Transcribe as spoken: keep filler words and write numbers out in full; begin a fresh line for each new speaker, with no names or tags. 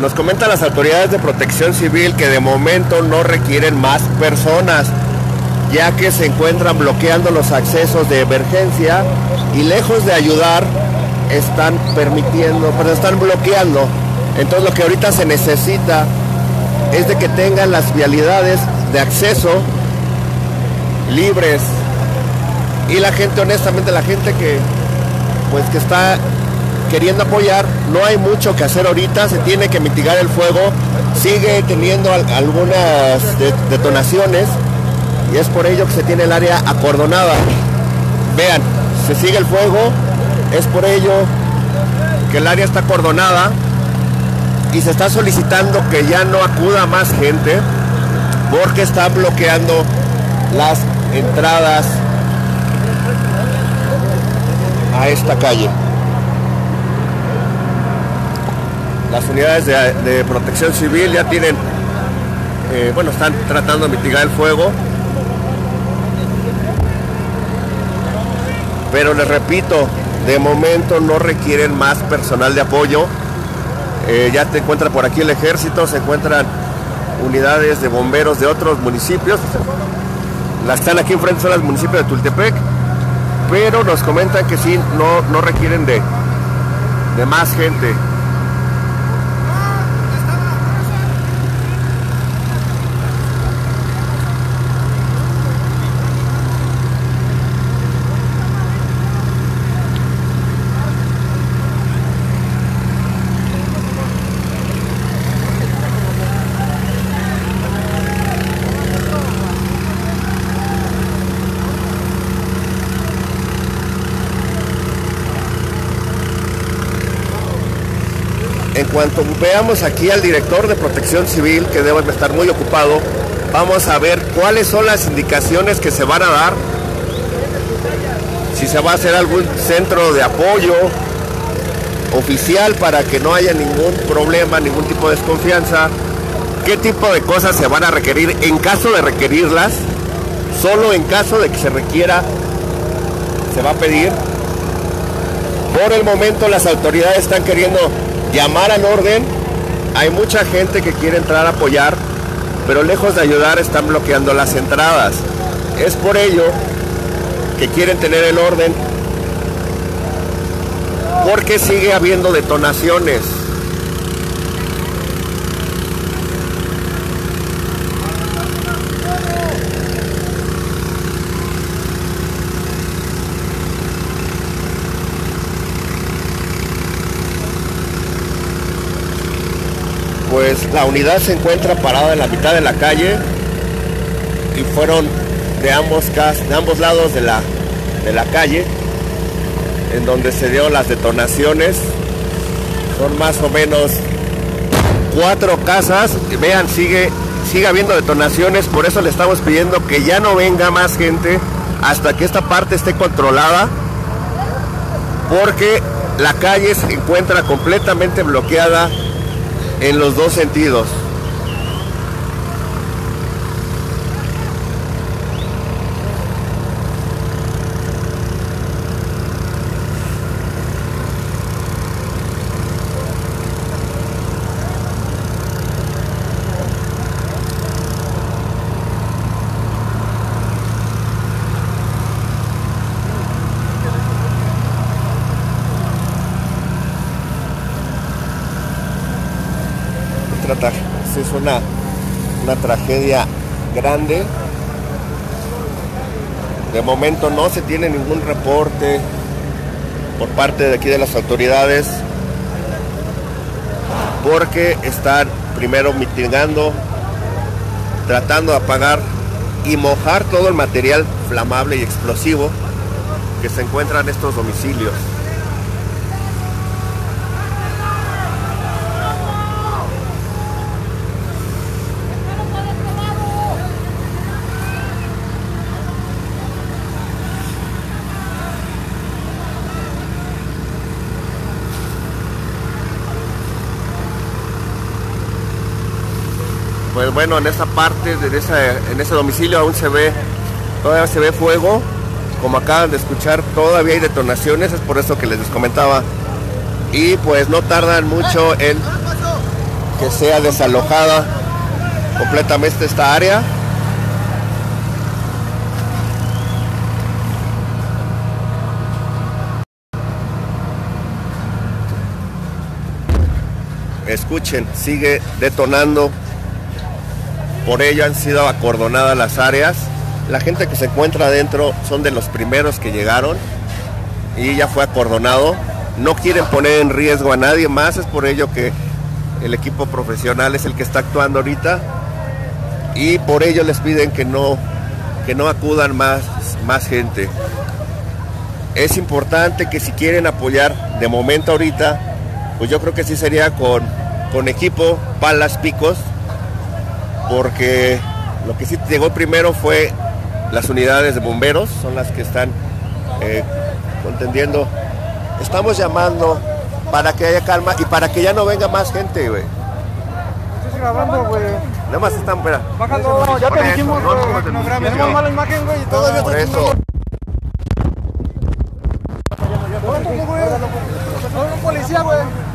Nos comentan las autoridades de Protección Civil que de momento no requieren más personas, ya que se encuentran bloqueando los accesos de emergencia y lejos de ayudar, están permitiendo, pero están bloqueando. Entonces lo que ahorita se necesita es de que tengan las vialidades de acceso libres. Y la gente, honestamente, la gente que pues que está queriendo apoyar, no hay mucho que hacer ahorita, se tiene que mitigar el fuego, sigue teniendo al, algunas de, detonaciones y es por ello que se tiene el área acordonada. Vean, se sigue el fuego, es por ello que el área está acordonada y se está solicitando que ya no acuda más gente porque está bloqueando las entradas a esta calle. Las unidades de, de Protección Civil ya tienen, eh, bueno, están tratando de mitigar el fuego. Pero les repito, de momento no requieren más personal de apoyo. Eh, ya te encuentra por aquí el ejército, se encuentran unidades de bomberos de otros municipios. Las están aquí enfrente, son los municipios de Tultepec. Pero nos comentan que sí, no, no requieren de, de más gente. En cuanto veamos aquí al director de Protección Civil, que debe estar muy ocupado, vamos a ver cuáles son las indicaciones que se van a dar, si se va a hacer algún centro de apoyo oficial para que no haya ningún problema, ningún tipo de desconfianza, qué tipo de cosas se van a requerir en caso de requerirlas, solo en caso de que se requiera, se va a pedir. Por el momento las autoridades están queriendo llamar al orden, hay mucha gente que quiere entrar a apoyar, pero lejos de ayudar están bloqueando las entradas. Es por ello que quieren tener el orden, porque sigue habiendo detonaciones. Pues la unidad se encuentra parada en la mitad de la calle y fueron de ambos, de ambos lados de la, de la calle en donde se dieron las detonaciones. Son más o menos cuatro casas. Vean, sigue, sigue habiendo detonaciones, por eso le estamos pidiendo que ya no venga más gente hasta que esta parte esté controlada, porque la calle se encuentra completamente bloqueada en los dos sentidos. Es una, una tragedia grande. De momento no se tiene ningún reporte por parte de aquí de las autoridades, porque están primero mitigando, tratando de apagar y mojar todo el material flamable y explosivo que se encuentra en estos domicilios. Pues bueno, en esa parte, de esa, en ese domicilio aún se ve, todavía se ve fuego, como acaban de escuchar, todavía hay detonaciones, es por eso que les comentaba. Y pues no tardan mucho en que sea desalojada completamente esta área. Escuchen, sigue detonando. Por ello han sido acordonadas las áreas. La gente que se encuentra adentro son de los primeros que llegaron y ya fue acordonado. No quieren poner en riesgo a nadie más, es por ello que el equipo profesional es el que está actuando ahorita y por ello les piden que no, que no acudan más, más gente. Es importante que si quieren apoyar de momento ahorita, pues yo creo que sí sería con, con equipo, palas, picos, porque lo que sí llegó primero fue las unidades de bomberos, son las que están eh, contendiendo. Estamos llamando para que haya calma y para que ya no venga más gente, güey.
Estoy grabando, güey.
Nada más están, espera.
Bájalo, ya te dijimos, güey. No grabes, tenemos mala imagen, güey, y todavía
por eso.
Por eso. Un policía, güey.